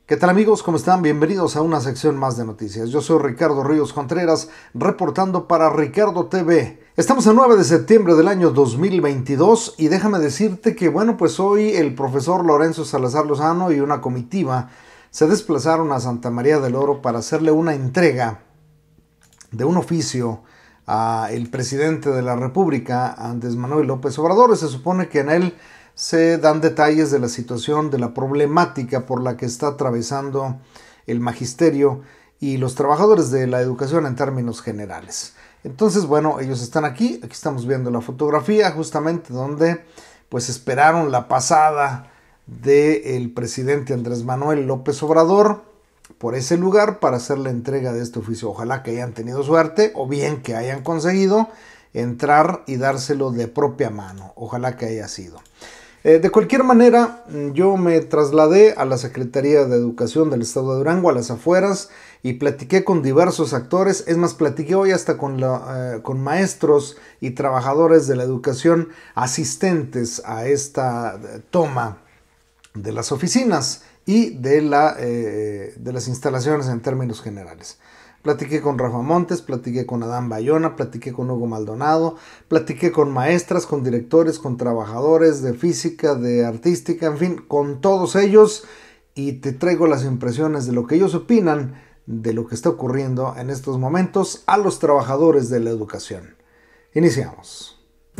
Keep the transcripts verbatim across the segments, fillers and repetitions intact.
¿Qué tal amigos? ¿Cómo están? Bienvenidos a una sección más de noticias. Yo soy Ricardo Ríos Contreras, reportando para Ricardo T V. Estamos el nueve de septiembre del año dos mil veintidós y déjame decirte que, bueno, pues hoy el profesor Lorenzo Salazar Lozano y una comitiva se desplazaron a Santa María del Oro para hacerle una entrega de un oficio al presidente de la República, Andrés Manuel López Obrador. Se supone que en él se dan detalles de la situación, de la problemática por la que está atravesando el magisterio y los trabajadores de la educación en términos generales. Entonces, bueno, ellos están aquí, aquí estamos viendo la fotografía justamente donde pues esperaron la pasada del presidente Andrés Manuel López Obrador por ese lugar para hacer la entrega de este oficio. Ojalá que hayan tenido suerte o bien que hayan conseguido entrar y dárselo de propia mano. Ojalá que haya sido. Eh, de cualquier manera, yo me trasladé a la Secretaría de Educación del Estado de Durango, a las afueras, y platiqué con diversos actores. Es más, platiqué hoy hasta con, la, eh, con maestros y trabajadores de la educación asistentes a esta toma de las oficinas y de, la, eh, de las instalaciones en términos generales. Platiqué con Rafa Montes, platiqué con Adán Bayona, platiqué con Hugo Maldonado, platiqué con maestras, con directores, con trabajadores de física, de artística, en fin, con todos ellos, y te traigo las impresiones de lo que ellos opinan de lo que está ocurriendo en estos momentos a los trabajadores de la educación. Iniciamos.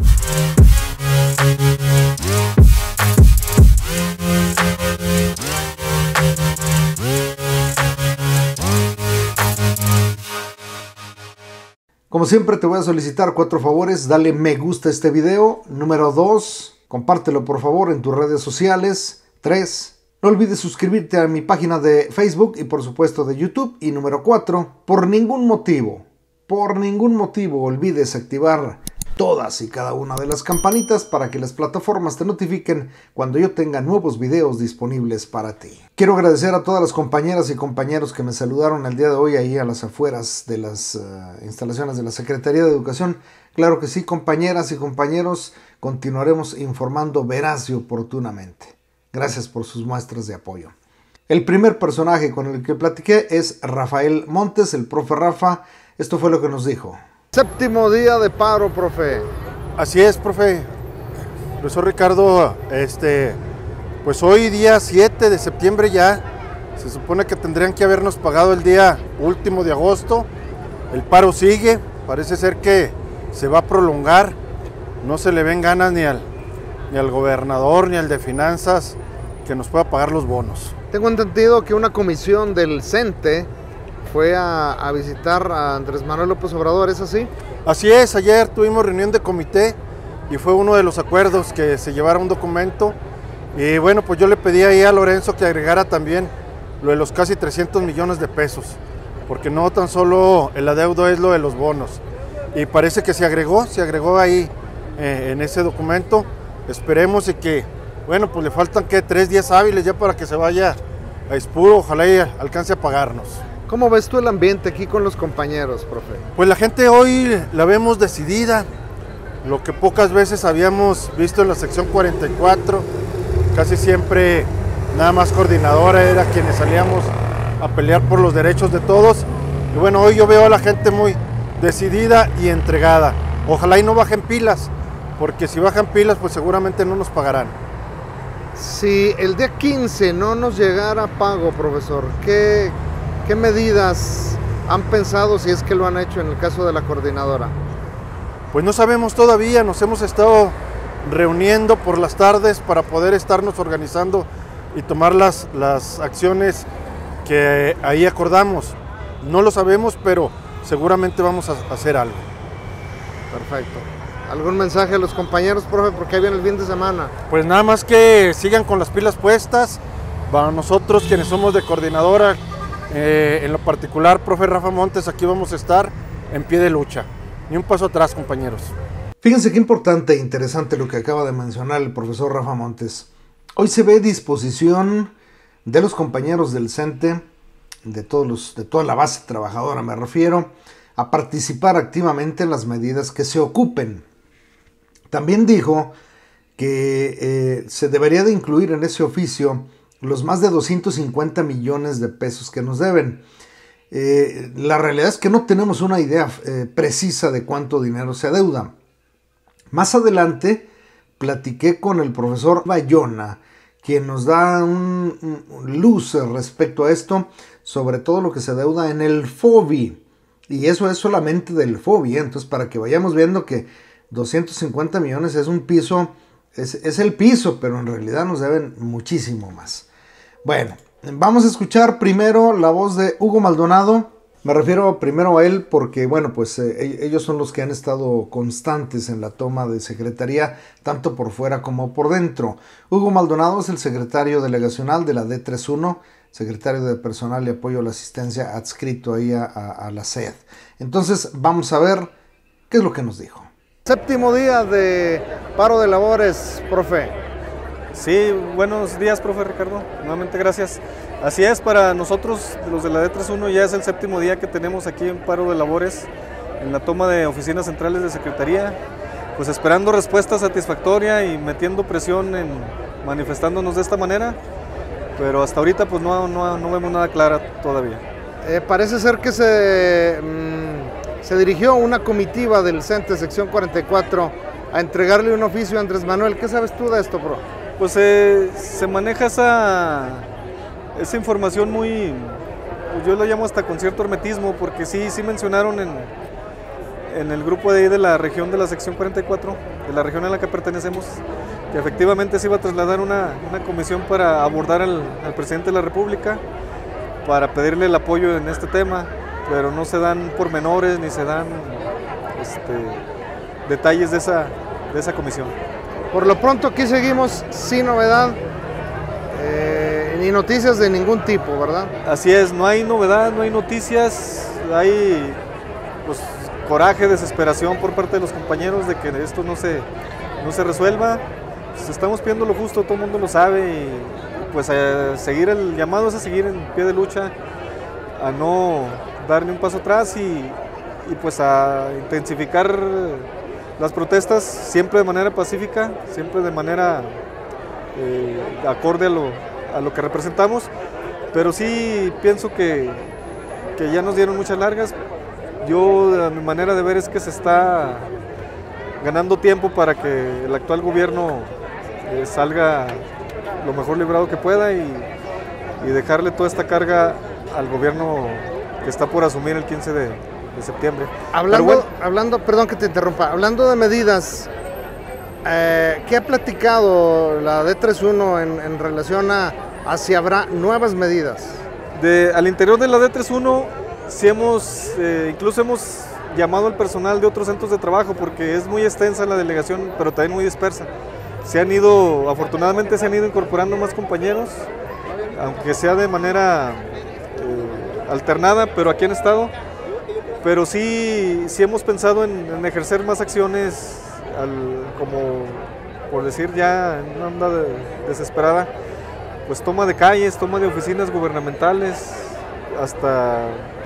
Como siempre te voy a solicitar cuatro favores. Dale me gusta a este video. Número dos, compártelo por favor en tus redes sociales. tres, no olvides suscribirte a mi página de Facebook y por supuesto de YouTube. Y número cuatro, por ningún motivo, por ningún motivo olvides activar todas y cada una de las campanitas para que las plataformas te notifiquen cuando yo tenga nuevos videos disponibles para ti. Quiero agradecer a todas las compañeras y compañeros que me saludaron el día de hoy ahí a las afueras de las uh, instalaciones de la Secretaría de Educación. Claro que sí, compañeras y compañeros, continuaremos informando veraz y oportunamente. Gracias por sus muestras de apoyo. El primer personaje con el que platiqué es Rafael Montes, el profe Rafa. Esto fue lo que nos dijo. Séptimo día de paro, profe. Así es, profe. Profesor Ricardo, este, pues hoy día siete de septiembre ya, se supone que tendrían que habernos pagado el día último de agosto. El paro sigue, parece ser que se va a prolongar. No se le ven ganas ni al, ni al gobernador ni al de finanzas que nos pueda pagar los bonos. Tengo entendido que una comisión del CENTE fue a, a visitar a Andrés Manuel López Obrador, ¿es así? Así es, ayer tuvimos reunión de comité y fue uno de los acuerdos que se llevara un documento. Y bueno, pues yo le pedí ahí a Lorenzo que agregara también lo de los casi trescientos millones de pesos, porque no tan solo el adeudo es lo de los bonos. Y parece que se agregó, se agregó ahí eh, en ese documento. Esperemos y que, bueno, pues le faltan que tres días hábiles ya para que se vaya a Expuro, ojalá y alcance a pagarnos. ¿Cómo ves tú el ambiente aquí con los compañeros, profe? Pues la gente hoy la vemos decidida, lo que pocas veces habíamos visto en la sección cuarenta y cuatro, casi siempre nada más coordinadora era quienes salíamos a pelear por los derechos de todos, y bueno, hoy yo veo a la gente muy decidida y entregada. Ojalá y no bajen pilas, porque si bajan pilas pues seguramente no nos pagarán. Si el día quince no nos llegara pago, profesor, ¿qué... ¿Qué medidas han pensado, si es que lo han hecho en el caso de la coordinadora? Pues no sabemos todavía, nos hemos estado reuniendo por las tardes para poder estarnos organizando y tomar las, las acciones que ahí acordamos. No lo sabemos, pero seguramente vamos a hacer algo. Perfecto. ¿Algún mensaje a los compañeros, profe, porque ahí viene el fin de semana? Pues nada más que sigan con las pilas puestas. Para nosotros, quienes somos de coordinadora, Eh, en lo particular, profe Rafa Montes, aquí vamos a estar en pie de lucha. Ni un paso atrás, compañeros. Fíjense qué importante e interesante lo que acaba de mencionar el profesor Rafa Montes. Hoy se ve disposición de los compañeros del CENTE, de, todos los, de toda la base trabajadora me refiero, a participar activamente en las medidas que se ocupen. También dijo que eh, se debería de incluir en ese oficio los más de doscientos cincuenta millones de pesos que nos deben. Eh, la realidad es que no tenemos una idea eh, precisa de cuánto dinero se adeuda. Más adelante platiqué con el profesor Bayona, quien nos da un, un luz respecto a esto, sobre todo lo que se adeuda en el FOBI. Y eso es solamente del FOBI, ¿eh? Entonces, para que vayamos viendo que doscientos cincuenta millones es un piso, es, es el piso, pero en realidad nos deben muchísimo más. Bueno, vamos a escuchar primero la voz de Hugo Maldonado. Me refiero primero a él porque, bueno, pues eh, ellos son los que han estado constantes en la toma de secretaría, tanto por fuera como por dentro. Hugo Maldonado es el secretario delegacional de la D treinta y uno, secretario de Personal y Apoyo a la Asistencia, adscrito ahí a, a, a la S E D. Entonces, vamos a ver qué es lo que nos dijo. Séptimo día de paro de labores, profe. Sí, buenos días, profe Ricardo. Nuevamente gracias. Así es, para nosotros, los de la D treinta y uno, ya es el séptimo día que tenemos aquí en paro de labores, en la toma de oficinas centrales de Secretaría, pues esperando respuesta satisfactoria y metiendo presión en manifestándonos de esta manera, pero hasta ahorita pues no, no, no vemos nada clara todavía. Eh, parece ser que se, mmm, se dirigió una comitiva del CENTE, sección cuarenta y cuatro, a entregarle un oficio a Andrés Manuel. ¿Qué sabes tú de esto, pro? Pues eh, se maneja esa, esa información muy, yo la llamo hasta con cierto hermetismo, porque sí, sí mencionaron en, en el grupo de ahí de la región de la sección cuarenta y cuatro, de la región a la que pertenecemos, que efectivamente se iba a trasladar una, una comisión para abordar al, al presidente de la República, para pedirle el apoyo en este tema, pero no se dan pormenores ni se dan este, detalles de esa, de esa comisión. Por lo pronto aquí seguimos sin novedad, eh, ni noticias de ningún tipo, ¿verdad? Así es, no hay novedad, no hay noticias, hay pues, coraje, desesperación por parte de los compañeros de que esto no se, no se resuelva. Pues estamos pidiendo lo justo, todo el mundo lo sabe, y pues a seguir el llamado es a seguir en pie de lucha, a no dar ni un paso atrás y, y pues a intensificar las protestas siempre de manera pacífica, siempre de manera eh, acorde a lo, a lo que representamos, pero sí pienso que, que ya nos dieron muchas largas. Yo, a mi manera de ver, es que se está ganando tiempo para que el actual gobierno eh, salga lo mejor librado que pueda y, y dejarle toda esta carga al gobierno que está por asumir el quince de septiembre. Hablando, bueno, hablando, perdón que te interrumpa, hablando de medidas, eh, ¿qué ha platicado la D treinta y uno en, en relación a, a si habrá nuevas medidas? De, al interior de la D treinta y uno, sí hemos, eh, incluso hemos llamado al personal de otros centros de trabajo, porque es muy extensa la delegación, pero también muy dispersa. Se han ido, afortunadamente se han ido incorporando más compañeros, aunque sea de manera eh, alternada, pero aquí han estado. Pero sí, sí hemos pensado en, en ejercer más acciones, al, como por decir ya en una onda de, desesperada, pues toma de calles, toma de oficinas gubernamentales, hasta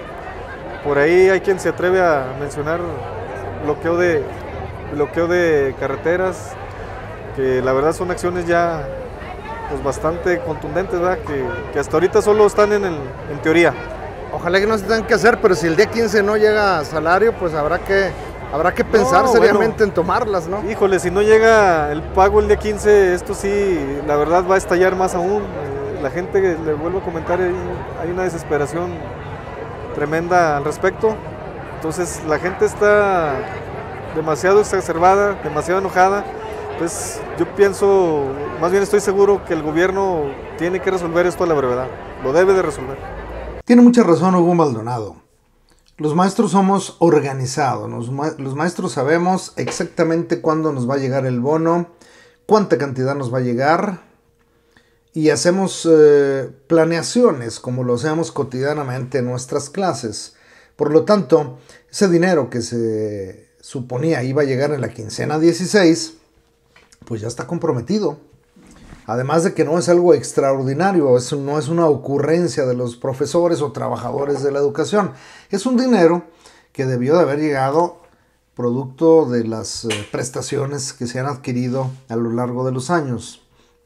por ahí hay quien se atreve a mencionar bloqueo de, bloqueo de carreteras, que la verdad son acciones ya pues, bastante contundentes, ¿verdad? Que, que hasta ahorita solo están en, el, en teoría. Ojalá que no se tengan que hacer, pero si el día quince no llega salario, pues habrá que, habrá que pensar no, seriamente bueno, en tomarlas, ¿no? Híjole, si no llega el pago el día quince, esto sí, la verdad va a estallar más aún. La gente, le vuelvo a comentar, hay una desesperación tremenda al respecto. Entonces la gente está demasiado exacerbada, demasiado enojada. Entonces yo pienso, más bien estoy seguro que el gobierno tiene que resolver esto a la brevedad, lo debe de resolver. Tiene mucha razón Hugo Maldonado. Los maestros somos organizados, los, ma los maestros sabemos exactamente cuándo nos va a llegar el bono, cuánta cantidad nos va a llegar, y hacemos eh, planeaciones como lo hacemos cotidianamente en nuestras clases. Por lo tanto, ese dinero que se suponía iba a llegar en la quincena dieciséis, pues ya está comprometido. Además de que no es algo extraordinario, eso no es una ocurrencia de los profesores o trabajadores de la educación. Es un dinero que debió de haber llegado producto de las eh, prestaciones que se han adquirido a lo largo de los años.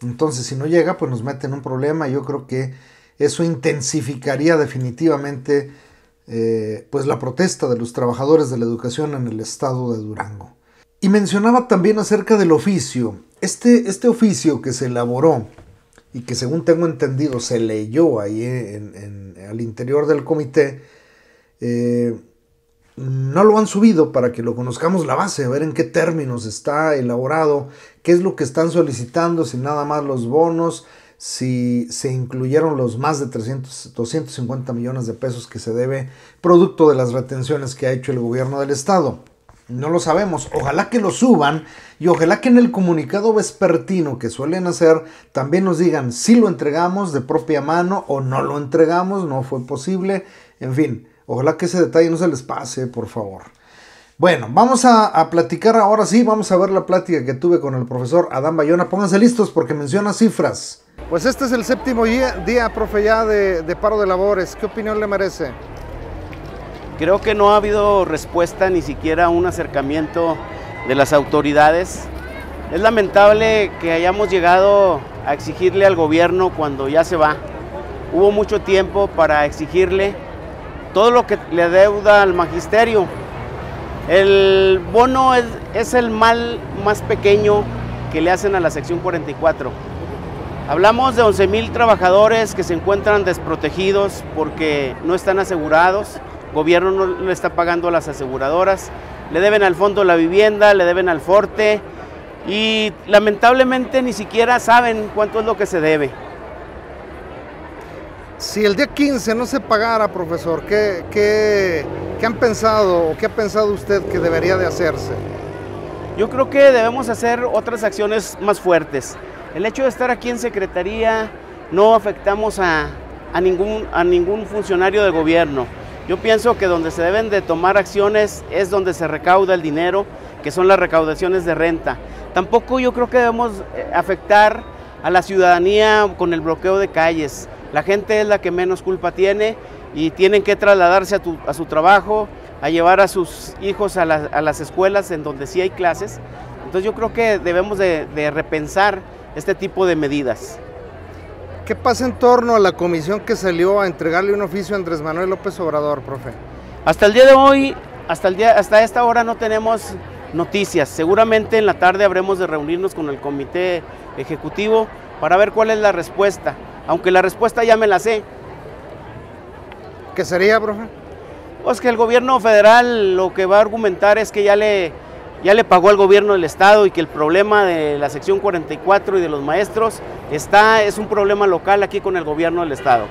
Entonces, si no llega, pues nos mete en un problema. Yo creo que eso intensificaría definitivamente eh, pues la protesta de los trabajadores de la educación en el estado de Durango. Y mencionaba también acerca del oficio. Este, este oficio que se elaboró y que, según tengo entendido, se leyó ahí en, en, al interior del comité, eh, no lo han subido para que lo conozcamos la base, a ver en qué términos está elaborado, qué es lo que están solicitando, si nada más los bonos, si se incluyeron los más de trescientos, doscientos cincuenta millones de pesos que se debe producto de las retenciones que ha hecho el gobierno del estado. No lo sabemos, ojalá que lo suban y ojalá que en el comunicado vespertino que suelen hacer también nos digan si lo entregamos de propia mano o no lo entregamos, no fue posible, en fin, ojalá que ese detalle no se les pase, por favor. Bueno, vamos a, a platicar ahora sí, vamos a ver la plática que tuve con el profesor Adán Bayona. Pónganse listos porque menciona cifras. Pues este es el séptimo día, día profe, ya de, de paro de labores. ¿Qué opinión le merece? Creo que no ha habido respuesta, ni siquiera un acercamiento de las autoridades. Es lamentable que hayamos llegado a exigirle al gobierno cuando ya se va. Hubo mucho tiempo para exigirle todo lo que le adeuda al magisterio. El bono es, es el mal más pequeño que le hacen a la sección cuarenta y cuatro. Hablamos de once mil trabajadores que se encuentran desprotegidos porque no están asegurados. El gobierno no le está pagando a las aseguradoras, le deben al Fondo de la Vivienda, le deben al Forte y lamentablemente ni siquiera saben cuánto es lo que se debe. Si el día quince no se pagara, profesor, ¿qué, qué, qué han pensado o qué ha pensado usted que debería de hacerse? Yo creo que debemos hacer otras acciones más fuertes. El hecho de estar aquí en Secretaría no afectamos a, a, ningún, a ningún funcionario del gobierno. Yo pienso que donde se deben de tomar acciones es donde se recauda el dinero, que son las recaudaciones de renta. Tampoco yo creo que debemos afectar a la ciudadanía con el bloqueo de calles. La gente es la que menos culpa tiene y tienen que trasladarse a, tu, a su trabajo, a llevar a sus hijos a, la, a las escuelas en donde sí hay clases. Entonces yo creo que debemos de, de repensar este tipo de medidas. ¿Qué pasa en torno a la comisión que salió a entregarle un oficio a Andrés Manuel López Obrador, profe? Hasta el día de hoy, hasta, el día, hasta esta hora no tenemos noticias. Seguramente en la tarde habremos de reunirnos con el comité ejecutivo para ver cuál es la respuesta, aunque la respuesta ya me la sé. ¿Qué sería, profe? Pues que el gobierno federal lo que va a argumentar es que ya le, ya le pagó al gobierno del estado y que el problema de la sección cuarenta y cuatro y de los maestros está, es un problema local aquí con el gobierno del estado.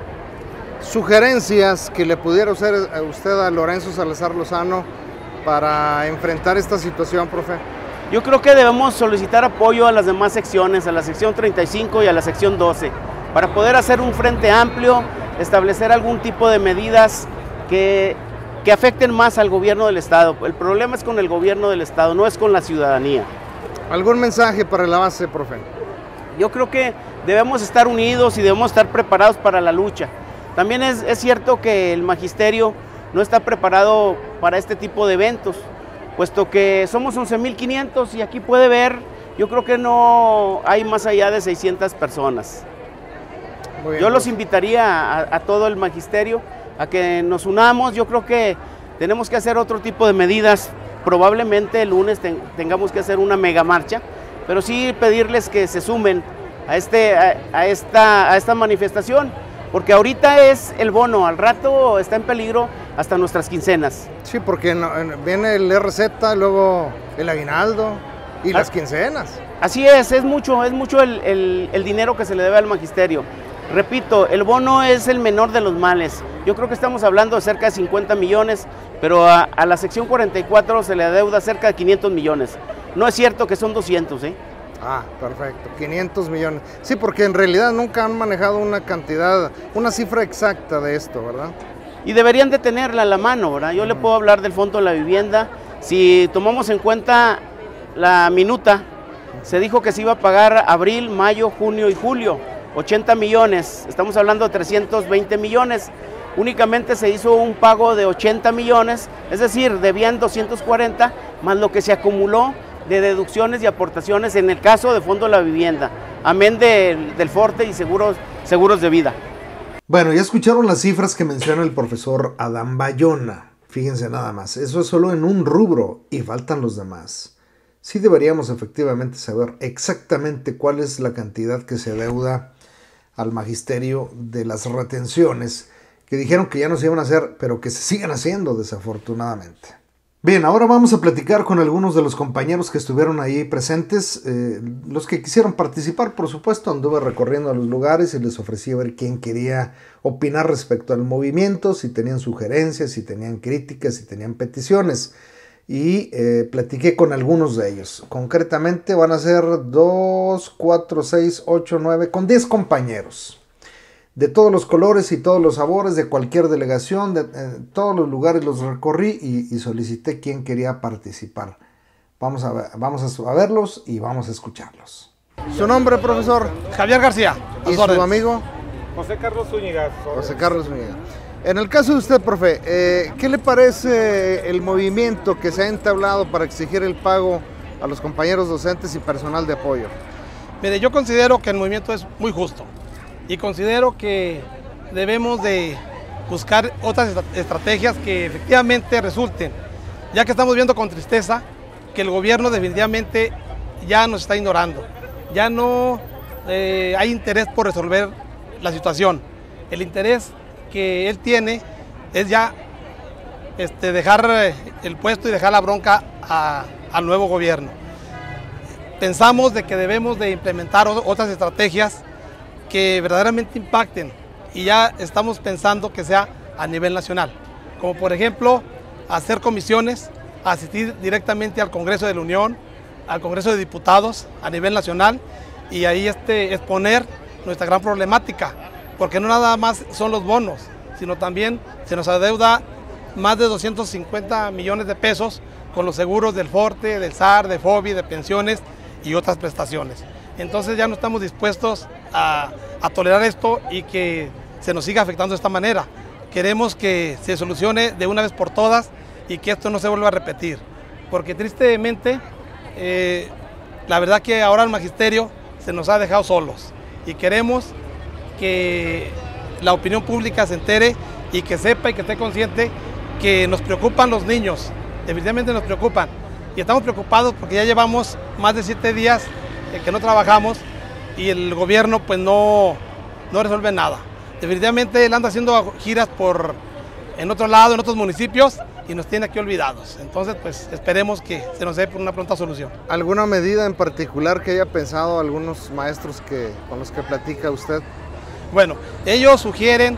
Sugerencias que le pudiera hacer a usted a Lorenzo Salazar Lozano para enfrentar esta situación, profe. Yo creo que debemos solicitar apoyo a las demás secciones, a la sección treinta y cinco y a la sección doce, para poder hacer un frente amplio, establecer algún tipo de medidas que, que afecten más al gobierno del estado. El problema es con el gobierno del estado, no es con la ciudadanía. ¿Algún mensaje para la base, profe? Yo creo que debemos estar unidos y debemos estar preparados para la lucha. También es, es cierto que el magisterio no está preparado para este tipo de eventos, puesto que somos once mil quinientos y aquí puede ver, yo creo que no hay más allá de seiscientas personas. Muy bien, yo los invitaría a, a todo el magisterio a que nos unamos. Yo creo que tenemos que hacer otro tipo de medidas. Probablemente el lunes ten, tengamos que hacer una mega marcha, pero sí pedirles que se sumen a, este, a, a, esta, a esta manifestación, porque ahorita es el bono, al rato está en peligro hasta nuestras quincenas. Sí, porque no, viene el R Z, luego el aguinaldo y ah, las quincenas. Así es, es mucho, es mucho el, el, el dinero que se le debe al magisterio. Repito, el bono es el menor de los males. Yo creo que estamos hablando de cerca de cincuenta millones, pero a, a la sección cuarenta y cuatro se le adeuda cerca de quinientos millones. No es cierto que son doscientos, ¿eh? Ah, perfecto, quinientos millones. Sí, porque en realidad nunca han manejado una cantidad, una cifra exacta de esto, ¿verdad? Y deberían de tenerla a la mano, ¿verdad? Yo uh-huh. le puedo hablar del Fondo de la Vivienda. Si tomamos en cuenta la minuta, uh-huh. se dijo que se iba a pagar abril, mayo, junio y julio. ochenta millones, estamos hablando de trescientos veinte millones, únicamente se hizo un pago de ochenta millones, es decir, debían doscientos cuarenta, más lo que se acumuló de deducciones y aportaciones en el caso de Fondo de la Vivienda, amén de, del Forte y seguros, seguros de vida. Bueno, ya escucharon las cifras que menciona el profesor Adán Bayona. Fíjense nada más, eso es solo en un rubro y faltan los demás. Sí deberíamos efectivamente saber exactamente cuál es la cantidad que se adeuda al magisterio de las retenciones, que dijeron que ya no se iban a hacer, pero que se siguen haciendo desafortunadamente. Bien, ahora vamos a platicar con algunos de los compañeros que estuvieron ahí presentes, eh, los que quisieron participar, por supuesto. Anduve recorriendo a los lugares y les ofrecí a ver quién quería opinar respecto al movimiento, si tenían sugerencias, si tenían críticas, si tenían peticiones. Y eh, platiqué con algunos de ellos. Concretamente van a ser dos, cuatro, seis, ocho, nueve, con diez compañeros. De todos los colores y todos los sabores, de cualquier delegación, de eh, todos los lugares los recorrí y, y solicité quién quería participar. Vamos a, ver, vamos a verlos y vamos a escucharlos. ¿Su nombre, profesor? Javier García. ¿Y su amigo? José Carlos Zúñiga. José Carlos Zúñiga. En el caso de usted, profe, eh, ¿qué le parece el movimiento que se ha entablado para exigir el pago a los compañeros docentes y personal de apoyo? Mire, yo considero que el movimiento es muy justo. Y considero que debemos de buscar otras estrategias que efectivamente resulten, ya que estamos viendo con tristeza que el gobierno definitivamente ya nos está ignorando, ya no eh, hay interés por resolver la situación. El interés que él tiene es ya este, dejar el puesto y dejar la bronca a, al nuevo gobierno. Pensamos de que debemos de implementar otras estrategias que verdaderamente impacten y ya estamos pensando que sea a nivel nacional, como por ejemplo hacer comisiones, asistir directamente al Congreso de la Unión, al Congreso de Diputados a nivel nacional y ahí este, exponer nuestra gran problemática, porque no nada más son los bonos, sino también se nos adeuda más de doscientos cincuenta millones de pesos con los seguros del Forte, del S A R, de FOBI, de pensiones y otras prestaciones. Entonces ya no estamos dispuestos a, a tolerar esto y que se nos siga afectando de esta manera. Queremos que se solucione de una vez por todas y que esto no se vuelva a repetir. Porque tristemente, eh, la verdad que ahora el magisterio se nos ha dejado solos. Y queremos que la opinión pública se entere y que sepa y que esté consciente que nos preocupan los niños. Definitivamente nos preocupan. Y estamos preocupados porque ya llevamos más de siete días que no trabajamos y el gobierno pues no, no resuelve nada. Definitivamente él anda haciendo giras por, en otro lado, en otros municipios y nos tiene aquí olvidados. Entonces pues esperemos que se nos dé por una pronta solución. ¿Alguna medida en particular que haya pensado algunos maestros que, con los que platica usted? Bueno, ellos sugieren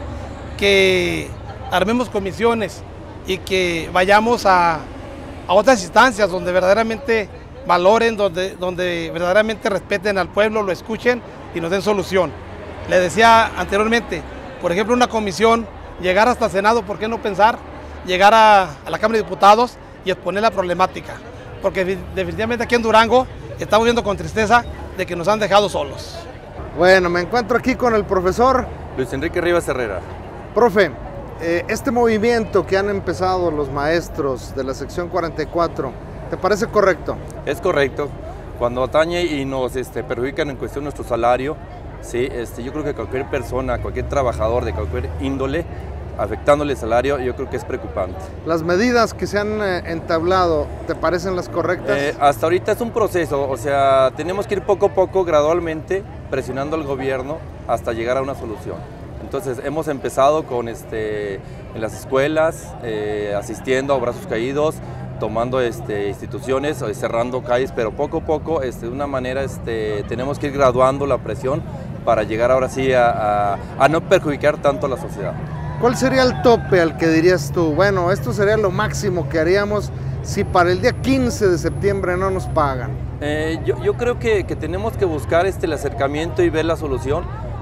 que armemos comisiones y que vayamos a, a otras instancias donde verdaderamente valoren, donde, donde verdaderamente respeten al pueblo, lo escuchen y nos den solución. Le decía anteriormente, por ejemplo, una comisión, llegar hasta el Senado, ¿por qué no pensar? Llegar a, a la Cámara de Diputados y exponer la problemática. Porque definitivamente aquí en Durango estamos viendo con tristeza de que nos han dejado solos. Bueno, me encuentro aquí con el profesor Luis Enrique Rivas Herrera. Profe, eh, este movimiento que han empezado los maestros de la sección cuarenta y cuatro, ¿te parece correcto? Es correcto. Cuando atañe y nos este, perjudican en cuestión nuestro salario, sí, este, yo creo que cualquier persona, cualquier trabajador de cualquier índole, afectándole el salario, yo creo que es preocupante. ¿Las medidas que se han eh, entablado, te parecen las correctas? Eh, hasta ahorita es un proceso, o sea, tenemos que ir poco a poco, gradualmente, presionando al gobierno hasta llegar a una solución. Entonces, hemos empezado con este, en las escuelas, eh, asistiendo a brazos caídos, tomando este, instituciones, cerrando calles, pero poco a poco, este, de una manera, este, tenemos que ir graduando la presión para llegar ahora sí a, a, a no perjudicar tanto a la sociedad. ¿Cuál sería el tope al que dirías tú? Bueno, esto sería lo máximo que haríamos si para el día quince de septiembre no nos pagan. Eh, yo, yo creo que, que tenemos que buscar este, el acercamiento y ver la solución.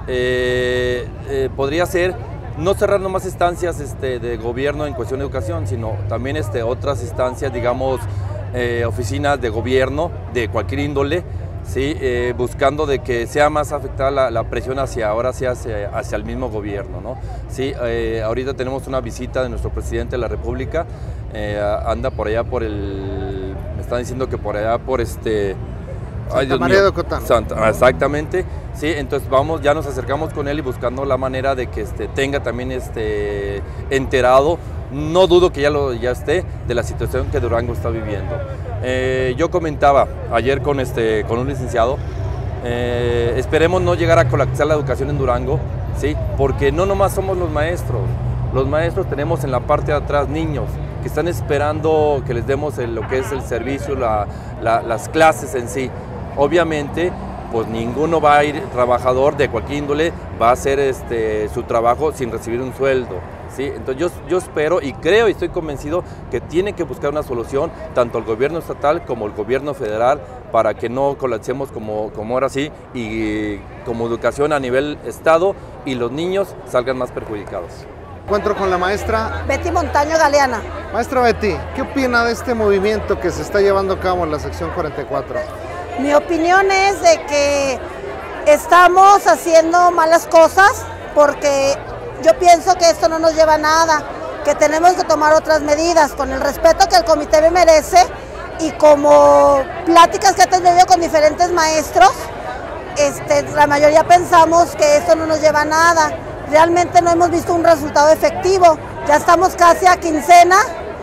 Eh, eh, podría ser no cerrar nomás instancias este, de gobierno en cuestión de educación, sino también este, otras instancias, digamos, eh, oficinas de gobierno de cualquier índole, ¿sí? Eh, buscando de que sea más afectada la, la presión hacia ahora hacia, hacia, hacia el mismo gobierno, ¿no? ¿Sí? Eh, ahorita tenemos una visita de nuestro presidente de la República, eh, anda por allá por el, me están diciendo que por allá por este... Santa Ay, Dios María mío. de Ocotán. Santa, exactamente, sí, entonces vamos, ya nos acercamos con él y buscando la manera de que este, tenga también este, enterado, no dudo que ya, lo, ya esté, de la situación que Durango está viviendo. Eh, yo comentaba ayer con, este, con un licenciado, eh, esperemos no llegar a colapsar la educación en Durango, ¿sí? Porque no nomás somos los maestros, los maestros tenemos en la parte de atrás niños que están esperando que les demos el, lo que es el servicio, la, la, las clases en sí. Obviamente, pues ninguno va a ir, trabajador de cualquier índole, va a hacer este, su trabajo sin recibir un sueldo, ¿sí? Entonces yo, yo espero y creo y estoy convencido que tiene que buscar una solución, tanto el gobierno estatal como el gobierno federal, para que no colapsemos como, como ahora sí, y como educación a nivel estado y los niños salgan más perjudicados. Encuentro con la maestra Betty Montaño Galeana. Maestra Betty, ¿qué opina de este movimiento que se está llevando a cabo en la sección cuarenta y cuatro? Mi opinión es de que estamos haciendo malas cosas porque yo pienso que esto no nos lleva a nada, que tenemos que tomar otras medidas con el respeto que el comité me merece y como pláticas que he tenido con diferentes maestros, este, la mayoría pensamos que esto no nos lleva a nada. Realmente no hemos visto un resultado efectivo, ya estamos casi a quincena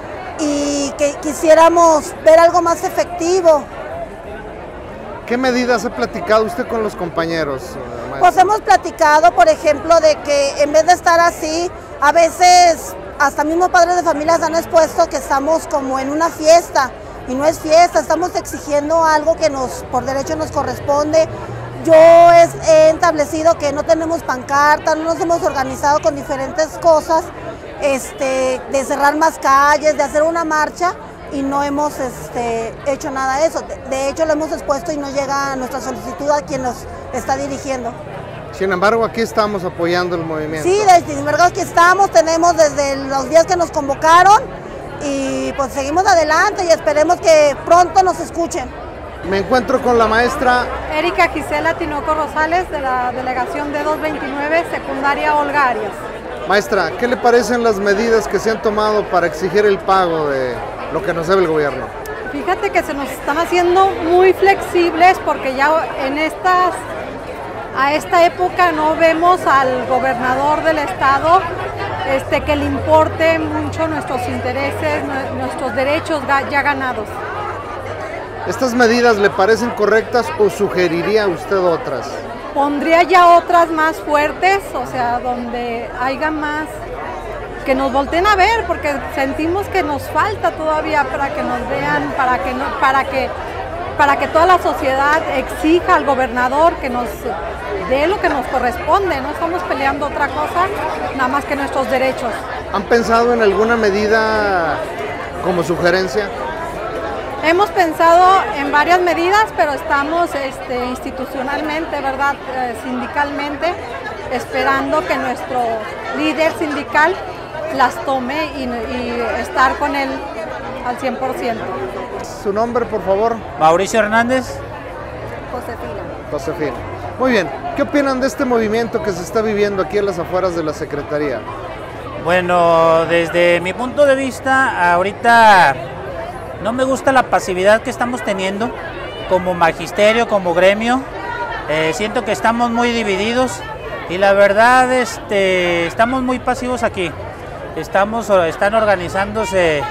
y que quisiéramos ver algo más efectivo. ¿Qué medidas ha platicado usted con los compañeros, maestra? Pues hemos platicado, por ejemplo, de que en vez de estar así, a veces hasta mismos padres de familia han expuesto que estamos como en una fiesta y no es fiesta, estamos exigiendo algo que nos por derecho nos corresponde. Yo he establecido que no tenemos pancarta, no nos hemos organizado con diferentes cosas, este, de cerrar más calles, de hacer una marcha y no hemos este, hecho nada de eso. De, de hecho lo hemos expuesto y no llega nuestra solicitud a quien nos está dirigiendo. Sin embargo, aquí estamos apoyando el movimiento. Sí, sin embargo aquí estamos, tenemos desde los días que nos convocaron y pues seguimos adelante y esperemos que pronto nos escuchen. Me encuentro con la maestra Erika Gisela Tinoco Rosales, de la delegación de doscientos veintinueve, secundaria Olga Arias. Maestra, ¿qué le parecen las medidas que se han tomado para exigir el pago de lo que nos debe el gobierno? Fíjate que se nos están haciendo muy flexibles porque ya en estas, a esta época no vemos al gobernador del estado este, que le importe mucho nuestros intereses, nuestros derechos ya ganados. ¿Estas medidas le parecen correctas o sugeriría usted otras? Pondría ya otras más fuertes, o sea, donde haya más, que nos volteen a ver, porque sentimos que nos falta todavía para que nos vean, para que, no, para que, para que toda la sociedad exija al gobernador que nos dé lo que nos corresponde. No estamos peleando otra cosa, nada más que nuestros derechos. ¿Han pensado en alguna medida como sugerencia? Hemos pensado en varias medidas, pero estamos este, institucionalmente, ¿verdad? Eh, sindicalmente, esperando que nuestro líder sindical las tome y, y estar con él al cien por ciento. Su nombre, por favor. Mauricio Hernández. Josefina. Josefina. Muy bien. ¿Qué opinan de este movimiento que se está viviendo aquí en las afueras de la Secretaría? Bueno, desde mi punto de vista, ahorita no me gusta la pasividad que estamos teniendo como magisterio, como gremio. Eh, siento que estamos muy divididos y la verdad este, estamos muy pasivos aquí. Estamos, están organizándose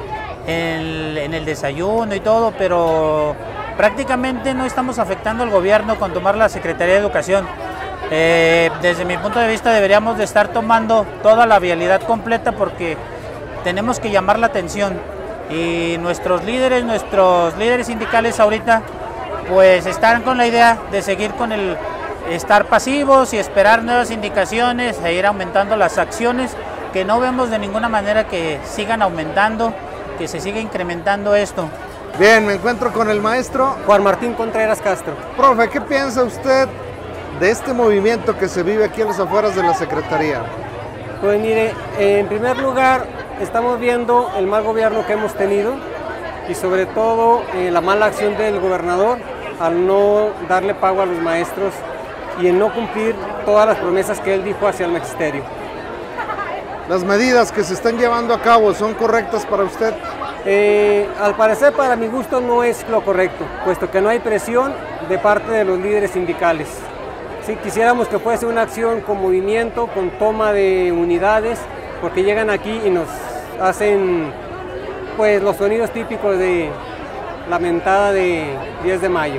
en, en el desayuno y todo, pero prácticamente no estamos afectando al gobierno con tomar la Secretaría de Educación. Eh, desde mi punto de vista deberíamos de estar tomando toda la vialidad completa porque tenemos que llamar la atención. Y nuestros líderes, nuestros líderes sindicales ahorita, pues están con la idea de seguir con el estar pasivos y esperar nuevas indicaciones e ir aumentando las acciones, que no vemos de ninguna manera que sigan aumentando, que se siga incrementando esto. Bien, me encuentro con el maestro Juan Martín Contreras Castro. Profe, ¿qué piensa usted de este movimiento que se vive aquí en las afueras de la Secretaría? Pues mire, en primer lugar, estamos viendo el mal gobierno que hemos tenido y sobre todo eh, la mala acción del gobernador al no darle pago a los maestros y en no cumplir todas las promesas que él dijo hacia el magisterio. ¿Las medidas que se están llevando a cabo son correctas para usted? Eh, al parecer, para mi gusto, no es lo correcto, puesto que no hay presión de parte de los líderes sindicales. Sí, quisiéramos que fuese una acción con movimiento, con toma de unidades, porque llegan aquí y nos hacen pues los sonidos típicos de la mentada de diez de mayo.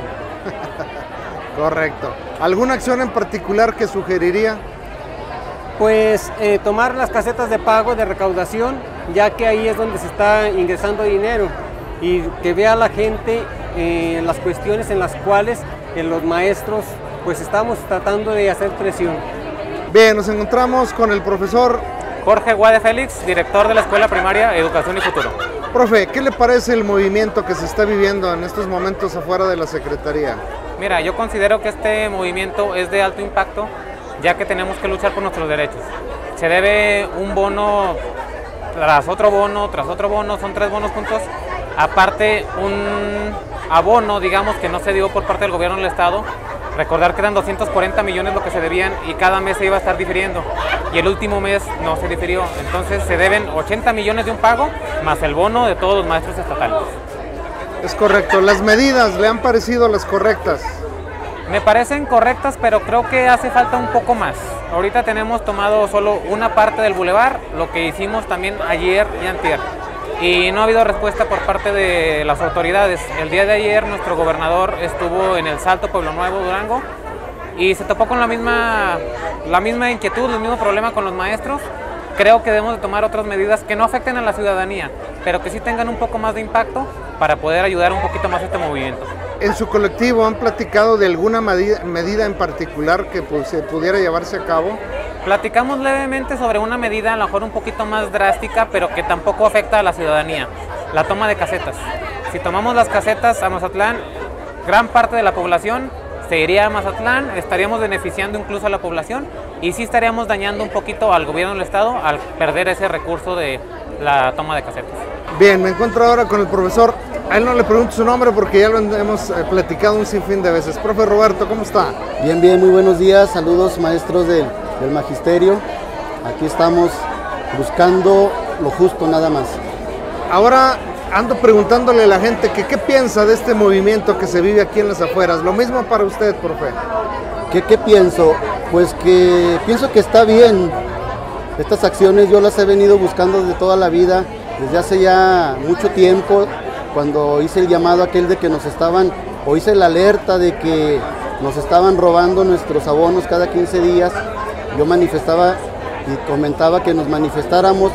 Correcto. ¿Alguna acción en particular que sugeriría? Pues eh, tomar las casetas de pago de recaudación, ya que ahí es donde se está ingresando dinero, y que vea la gente eh, las cuestiones en las cuales eh, los maestros pues estamos tratando de hacer presión. Bien, nos encontramos con el profesor Jorge Guade Félix, director de la Escuela Primaria Educación y Futuro. Profe, ¿qué le parece el movimiento que se está viviendo en estos momentos afuera de la Secretaría? Mira, yo considero que este movimiento es de alto impacto, ya que tenemos que luchar por nuestros derechos. Se debe un bono tras otro bono, tras otro bono, son tres bonos juntos, aparte un abono, digamos, que no se dio por parte del gobierno del estado. Recordar que eran doscientos cuarenta millones lo que se debían y cada mes se iba a estar difiriendo, y el último mes no se difirió, entonces se deben ochenta millones de un pago más el bono de todos los maestros estatales. Es correcto. ¿Las medidas le han parecido las correctas? Me parecen correctas, pero creo que hace falta un poco más. Ahorita tenemos tomado solo una parte del bulevar, lo que hicimos también ayer y antier, y no ha habido respuesta por parte de las autoridades. El día de ayer nuestro gobernador estuvo en el Salto, Pueblo Nuevo, Durango, y se topó con la misma, la misma inquietud, el mismo problema con los maestros. Creo que debemos de tomar otras medidas que no afecten a la ciudadanía, pero que sí tengan un poco más de impacto para poder ayudar un poquito más a este movimiento. ¿En su colectivo han platicado de alguna medida, medida en particular que pues, se pudiera llevarse a cabo? Platicamos levemente sobre una medida a lo mejor un poquito más drástica, pero que tampoco afecta a la ciudadanía, la toma de casetas. Si tomamos las casetas a Mazatlán, gran parte de la población se iría a Mazatlán, estaríamos beneficiando incluso a la población y sí estaríamos dañando un poquito al gobierno del estado al perder ese recurso de la toma de casetas. Bien, me encuentro ahora con el profesor. A él no le pregunto su nombre porque ya lo hemos eh, platicado un sinfín de veces. Profe Roberto, ¿cómo está? Bien, bien, muy buenos días. Saludos, maestros del, del magisterio. Aquí estamos buscando lo justo nada más. Ahora ando preguntándole a la gente que qué piensa de este movimiento que se vive aquí en las afueras. Lo mismo para usted, profe. ¿Qué, qué pienso? Pues que pienso que está bien. Estas acciones yo las he venido buscando desde toda la vida, desde hace ya mucho tiempo, cuando hice el llamado aquel de que nos estaban, o hice la alerta de que nos estaban robando nuestros abonos cada quince días. Yo manifestaba y comentaba que nos manifestáramos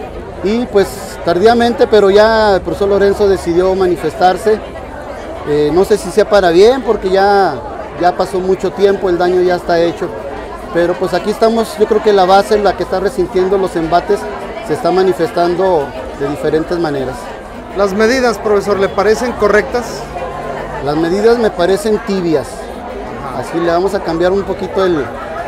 y pues tardíamente, pero ya el profesor Lorenzo decidió manifestarse. Eh, no sé si sea para bien, porque ya, ya pasó mucho tiempo, el daño ya está hecho. Pero pues aquí estamos, yo creo que la base, la que está resintiendo los embates, se está manifestando de diferentes maneras. ¿Las medidas, profesor, le parecen correctas? Las medidas me parecen tibias. Así le vamos a cambiar un poquito el,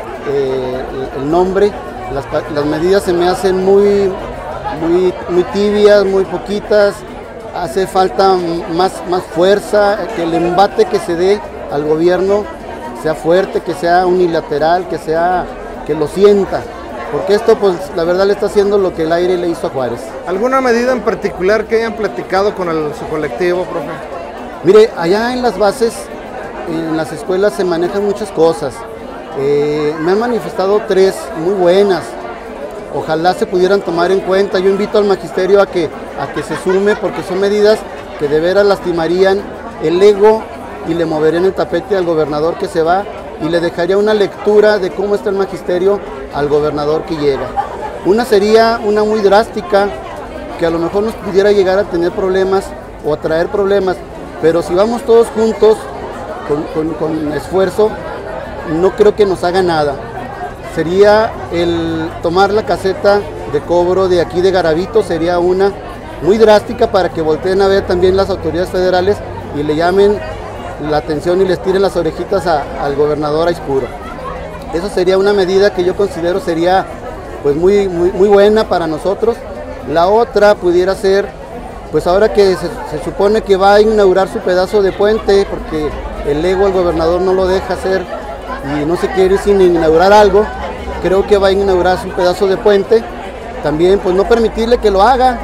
eh, el nombre. Las, las medidas se me hacen muy, muy, muy tibias, muy poquitas. Hace falta más, más fuerza, que el embate que se dé al gobierno sea fuerte, que sea unilateral, que sea, que lo sienta, porque esto pues la verdad le está haciendo lo que el aire le hizo a Juárez. ¿Alguna medida en particular que hayan platicado con el, su colectivo, profe? Mire, allá en las bases, en las escuelas se manejan muchas cosas. Eh, me han manifestado tres muy buenas, ojalá se pudieran tomar en cuenta. Yo invito al magisterio a que, a que se sume, porque son medidas que de veras lastimarían el ego y le moverían el tapete al gobernador que se va y le dejaría una lectura de cómo está el magisterio al gobernador que llega. Una sería una muy drástica, que a lo mejor nos pudiera llegar a tener problemas o a traer problemas, pero si vamos todos juntos con, con, con esfuerzo, no creo que nos haga nada. Sería el tomar la caseta de cobro de aquí de Garavito, sería una muy drástica para que volteen a ver también las autoridades federales y le llamen la atención y les tiren las orejitas a, al gobernador Aispuro. Esa sería una medida que yo considero sería pues muy, muy, muy buena para nosotros. La otra pudiera ser, pues ahora que se, se supone que va a inaugurar su pedazo de puente, porque el ego del gobernador no lo deja hacer y no se quiere ir sin inaugurar algo. Creo que va a inaugurarse un pedazo de puente, también pues no permitirle que lo haga.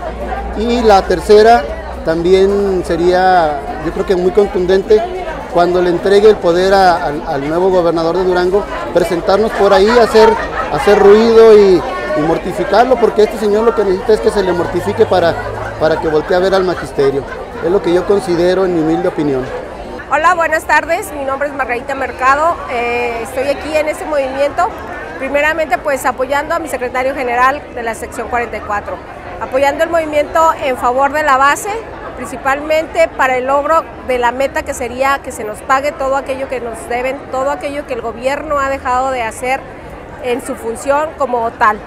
Y la tercera también sería, yo creo que muy contundente, cuando le entregue el poder a, al, al nuevo gobernador de Durango, presentarnos por ahí, hacer, hacer ruido y, y mortificarlo, porque este señor lo que necesita es que se le mortifique para, para que voltee a ver al magisterio. Es lo que yo considero en mi humilde opinión. Hola, buenas tardes, mi nombre es Margarita Mercado, eh, estoy aquí en este movimiento, primeramente pues apoyando a mi secretario general de la sección cuarenta y cuatro, apoyando el movimiento en favor de la base, principalmente para el logro de la meta que sería que se nos pague todo aquello que nos deben, todo aquello que el gobierno ha dejado de hacer en su función como tal.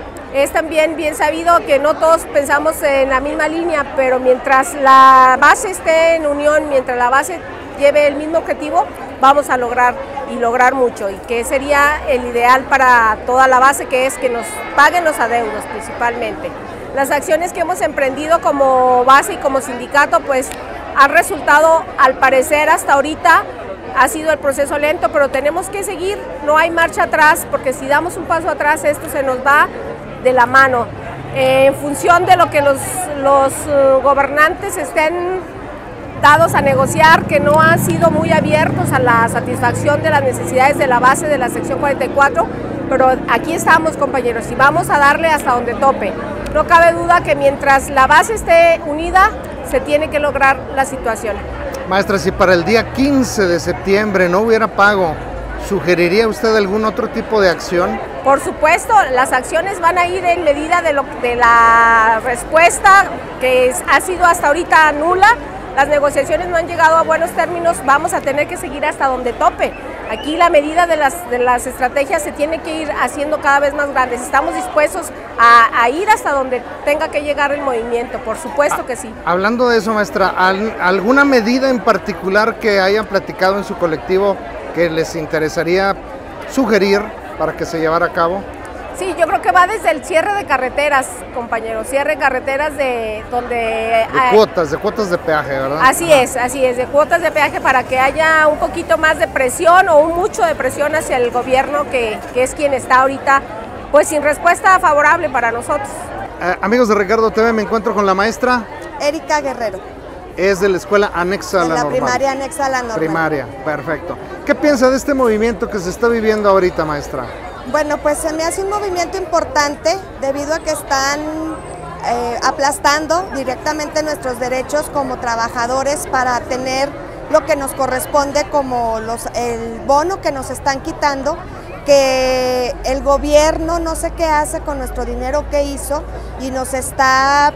Es también bien sabido que no todos pensamos en la misma línea, pero mientras la base esté en unión, mientras la base lleve el mismo objetivo, vamos a lograr y lograr mucho, y que sería el ideal para toda la base, que es que nos paguen los adeudos principalmente. Las acciones que hemos emprendido como base y como sindicato pues han resultado, al parecer hasta ahorita, ha sido el proceso lento, pero tenemos que seguir, no hay marcha atrás, porque si damos un paso atrás esto se nos va de la mano. Eh, en función de lo que los, los uh, gobernantes estén dados a negociar, que no han sido muy abiertos a la satisfacción de las necesidades de la base de la sección cuarenta y cuatro, pero aquí estamos, compañeros, y vamos a darle hasta donde tope. No cabe duda que mientras la base esté unida, se tiene que lograr la situación. Maestra, si para el día quince de septiembre no hubiera pago, ¿sugeriría usted algún otro tipo de acción? Por supuesto, las acciones van a ir en medida de, lo, de la respuesta que es, ha sido hasta ahorita nula. Las negociaciones no han llegado a buenos términos, vamos a tener que seguir hasta donde tope. Aquí la medida de las, de las estrategias se tiene que ir haciendo cada vez más grandes. Estamos dispuestos a, a ir hasta donde tenga que llegar el movimiento, por supuesto que sí. Hablando de eso, maestra, ¿alguna medida en particular que hayan platicado en su colectivo que les interesaría sugerir para que se llevara a cabo? Sí, yo creo que va desde el cierre de carreteras, compañeros, cierre de carreteras de donde... De hay, cuotas, de cuotas de peaje, ¿verdad? Así es, así es, de cuotas de peaje para que haya un poquito más de presión o un mucho de presión hacia el gobierno que, que es quien está ahorita, pues sin respuesta favorable para nosotros. Eh, amigos de Ricardo T V, me encuentro con la maestra Erika Guerrero. Es de la escuela anexa a la, la normal. primaria anexa a la normal. Primaria, perfecto. ¿Qué piensa de este movimiento que se está viviendo ahorita, maestra? Bueno, pues se me hace un movimiento importante debido a que están eh, aplastando directamente nuestros derechos como trabajadores para tener lo que nos corresponde como los, el bono que nos están quitando, que el gobierno no sé qué hace con nuestro dinero que hizo y nos está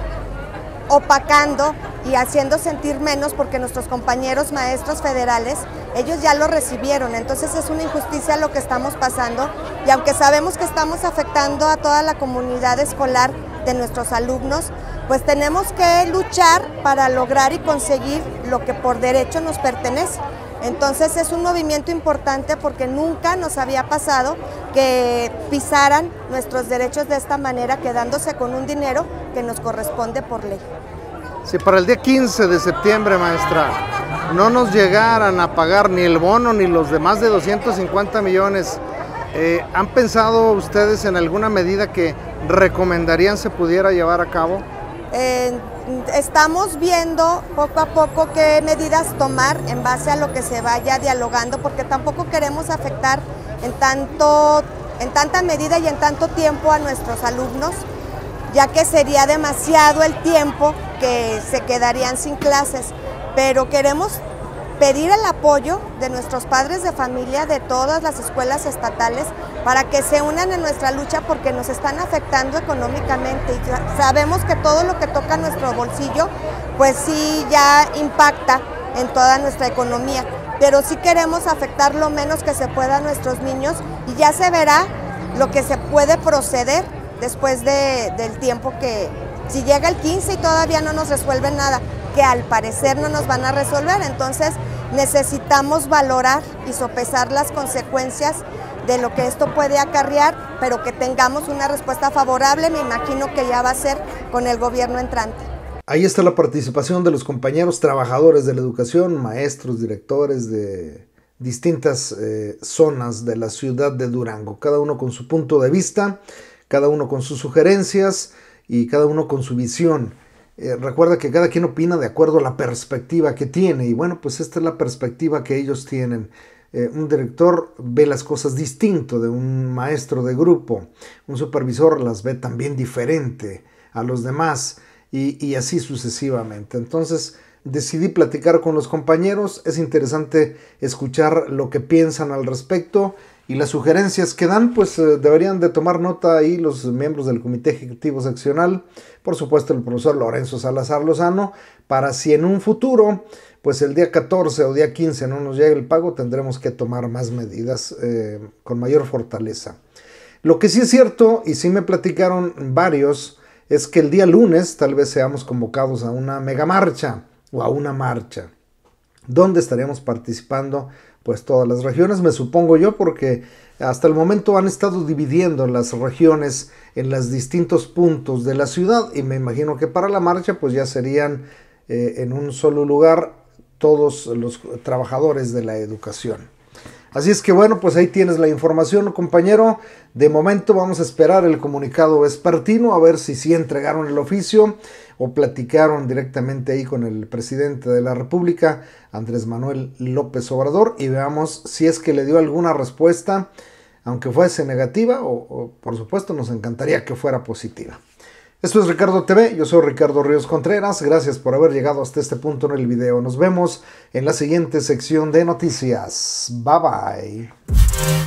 opacando y haciendo sentir menos porque nuestros compañeros maestros federales, ellos ya lo recibieron, entonces es una injusticia lo que estamos pasando y aunque sabemos que estamos afectando a toda la comunidad escolar de nuestros alumnos, pues tenemos que luchar para lograr y conseguir lo que por derecho nos pertenece. Entonces es un movimiento importante porque nunca nos había pasado que pisaran nuestros derechos de esta manera, quedándose con un dinero que nos corresponde por ley. Si para el día quince de septiembre, maestra, no nos llegaran a pagar ni el bono ni los demás de doscientos cincuenta millones, eh, ¿han pensado ustedes en alguna medida que recomendarían se pudiera llevar a cabo? Eh, estamos viendo poco a poco qué medidas tomar en base a lo que se vaya dialogando, porque tampoco queremos afectar en, tanto, en tanta medida y en tanto tiempo a nuestros alumnos, ya que sería demasiado el tiempo que se quedarían sin clases, pero queremos pedir el apoyo de nuestros padres de familia de todas las escuelas estatales para que se unan en nuestra lucha porque nos están afectando económicamente y sabemos que todo lo que toca nuestro bolsillo pues sí ya impacta en toda nuestra economía, pero sí queremos afectar lo menos que se pueda a nuestros niños y ya se verá lo que se puede proceder después de, del tiempo que, si llega el quince y todavía no nos resuelven nada, que al parecer no nos van a resolver, entonces necesitamos valorar y sopesar las consecuencias de lo que esto puede acarrear, pero que tengamos una respuesta favorable, me imagino que ya va a ser con el gobierno entrante. Ahí está la participación de los compañeros trabajadores de la educación, maestros, directores de distintas eh, zonas de la ciudad de Durango, cada uno con su punto de vista, cada uno con sus sugerencias y cada uno con su visión. Eh, recuerda que cada quien opina de acuerdo a la perspectiva que tiene, y bueno, pues esta es la perspectiva que ellos tienen. Eh, un director ve las cosas distinto de un maestro de grupo, un supervisor las ve también diferente a los demás, y, y así sucesivamente. Entonces decidí platicar con los compañeros. Es interesante escuchar lo que piensan al respecto, y las sugerencias que dan, pues eh, deberían de tomar nota ahí los miembros del Comité Ejecutivo Seccional, por supuesto el profesor Lorenzo Salazar Lozano, para si en un futuro, pues el día catorce o día quince no nos llega el pago, tendremos que tomar más medidas eh, con mayor fortaleza. Lo que sí es cierto, y sí me platicaron varios, es que el día lunes tal vez seamos convocados a una megamarcha o a una marcha, donde estaremos participando pues todas las regiones, me supongo yo, porque hasta el momento han estado dividiendo las regiones en los distintos puntos de la ciudad, y me imagino que para la marcha pues ya serían eh, en un solo lugar todos los trabajadores de la educación. Así es que bueno, pues ahí tienes la información, compañero. De momento vamos a esperar el comunicado vespertino, a ver si sí entregaron el oficio o platicaron directamente ahí con el presidente de la República, Andrés Manuel López Obrador, y veamos si es que le dio alguna respuesta, aunque fuese negativa, o, o por supuesto nos encantaría que fuera positiva. Esto es Ricardo T V, yo soy Ricardo Ríos Contreras, gracias por haber llegado hasta este punto en el video. Nos vemos en la siguiente sección de noticias. Bye bye.